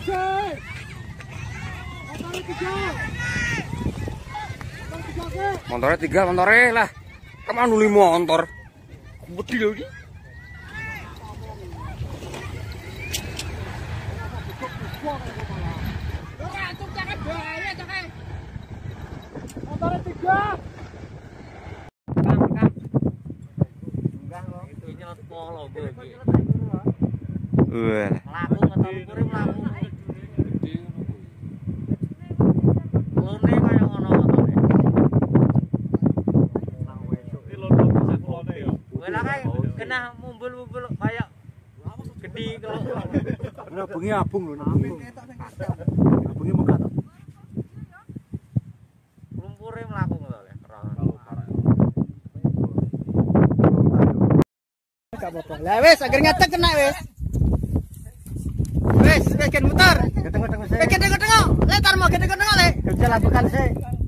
Motornya 3, motornya lah. Kemana nuli motor? Beti loh ini. Motornya 3. Wah. Laku motor kuring laku. Lone kaya ngono motore. Wela kae kena mumbul-mumbul kaya gedhi kok. Nah, bengi abung lho, abung. Abunge megat. Lumpure mlaku ngono le. Lah wis agar ngadeg kena wis. Wis gen muter. Keteng-keteng sih. Keteng-keteng. Le tarmo keteng-keteng le. Kerja labukan sih.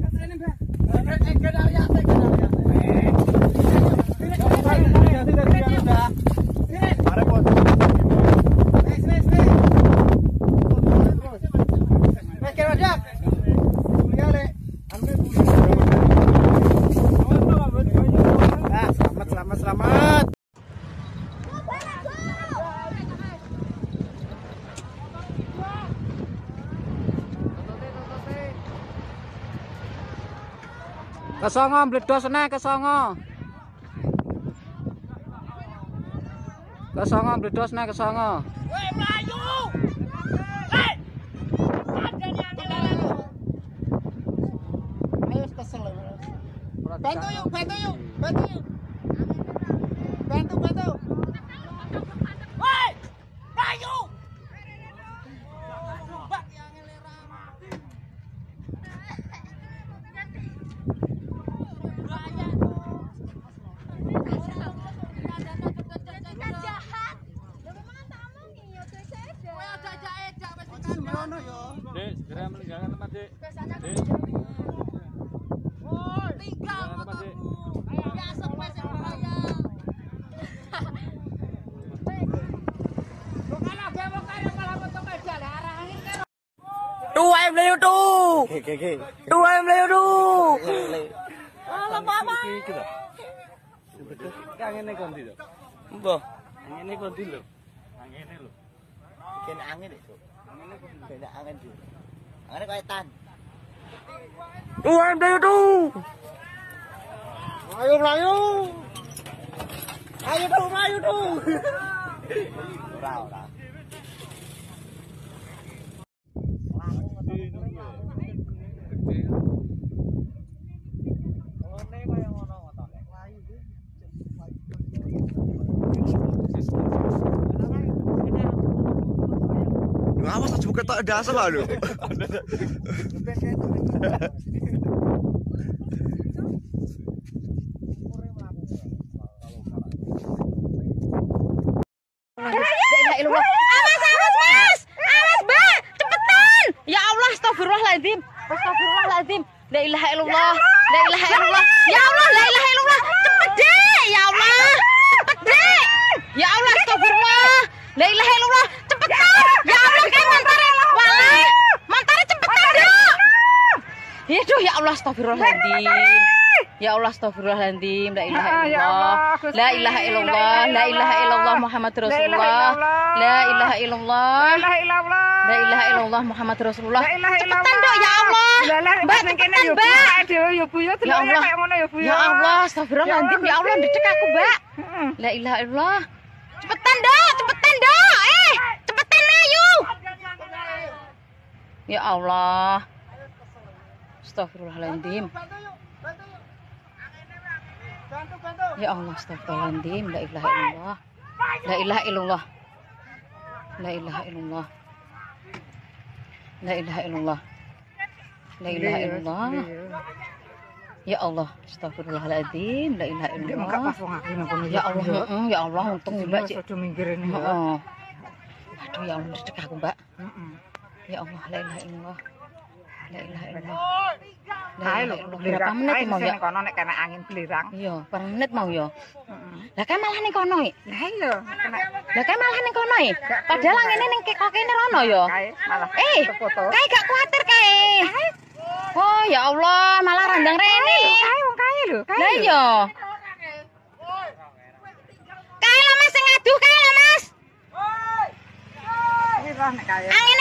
Selamat. Kesongo bledos nek kesongo. Kesongo bledos nek kesongo. Woi mlayu. Hei. Ayo kesel. Bantu yuk, bantu yuk, bantu yuk. Bantu, bantu. Woi! Mlayu. Bak yang ngelera mati. Dek, segera meninggalkan tempat, Dek. Dek. Woi, tinggal motormu. Ya sampai yang bahaya. Kalau bebok kaya malah motor meja arahin kan. Tuh em leo tuh. Tuh em leo tuh. Halo Mama. Angin kon ndi lho. Mbah. Angine kon ndi lho. Angine lho. Kene angin itu. Kene angin itu. Angin kaya tan. Tuh em leo tuh. Ayo melayu. Ayo tuh, ayo tuh. Ora. Awas aja buka tak dasar lah lu. Astagfirullahaladzim. Astagfirullahaladzim. La ilaha illallah. La ilaha illallah. Ya Allah, la ilaha illallah. Cepet deh, ya Allah. Cepet deh. Ya Allah, astagfirullah. La ilaha illallah. Cepetan. Ya Allah, kan mantare. Walah. Mantare cepetan, Dok. Aduh, ya Allah, astagfirullahaladzim. Ya Allah, astagfirullahaladzim. La ilaha illallah. La ilaha illallah. La ilaha illallah Muhammad Rasulullah. La ilaha illallah. La ilaha illallah Muhammad Rasulullah. Cepetan Dok, ya Allah. Mbak, cepetan Mbak. Ya Allah. Ya Allah, astagfirullahaladzim. Ya Allah, dedek aku Mbak. La ilaha illallah. Cepetan Dok, cepetan Dok. Cepetan ayo. Ya Allah. Astagfirullahaladzim. Ya Allah, astagfirullahaladzim. La ilaha illallah. La ilaha illallah. La ilaha illallah. La ilaha illallah. La ilaha illallah. Ya Allah, astagfirullahaladzim. La ilaha illallah. Ya Allah, ya Allah, untung Mbak Cik. Aduh, ya Allah, dedek aku Mbak. Ya Allah, la ilaha illallah. La ilaha illallah. La ilaha illallah. Berapa menit mau ya? Kono nek angin belirang. Iya, per menit mau ya. Lah kan malah ning kono iki. Lah iya, kena Lah kae malah ning kono e. Padahal ngene ning kok kene rono ya. Malah foto. Kae gak kuatir kae. Oh ya Allah, malah randang rene. Kae wong kae lho. Lah iya. Kae lho Mas sing ngaduh kae lho Mas. Ini roh nek kae. Angin